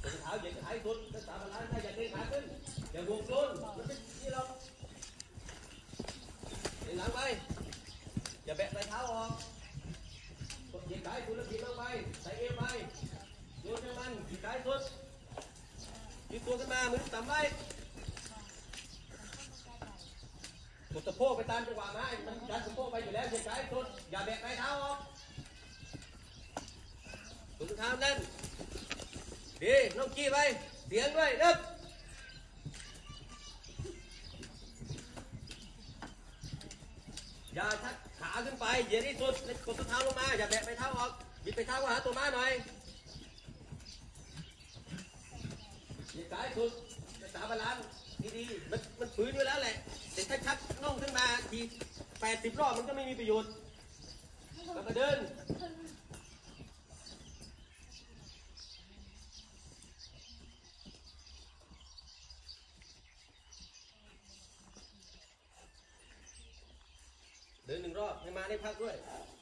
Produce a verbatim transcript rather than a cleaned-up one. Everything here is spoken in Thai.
เท้าเหยียดขาสุดรักษาบาลานซ์ได้อย่าเด้งขาขึ้นอย่าบวกโซนมันเป็นที่เราเดินหลังไปอย่าแบะใส่เท้าออกเหยียดขาสุดแล้วถีบลงไปใส่เอวไปโยนให้มันเหยียดขาสุดยืดตัวขึ้นมามือต่ำไว้กดสะโพกไปตามจังหวะนะมันดันสะโพกไปอยู่แล้วเหยียดขาสุดอย่าแบะใส่เท้าออกถุงเท้าแน่นดีน้องกี้ไปเสียงด้วยเริ่มอย่าชักขาขึ้นไปเหยียดที่สุดกดเท้าลงมาอย่าแบะไปเท้าออกบิดไปเท้าหาตัวม้าหน่อยเหยียดขาสุดรักษาบาลานซ์ดีๆมันมันฝืนอยู่แล้วแหละแต่ถ้าชักน่องขึ้นมาทีแปดสิบรอบมันก็ไม่มีประโยชน์แล้วก็เดินเดินหนึ่งรอบให้มาได้พักด้วย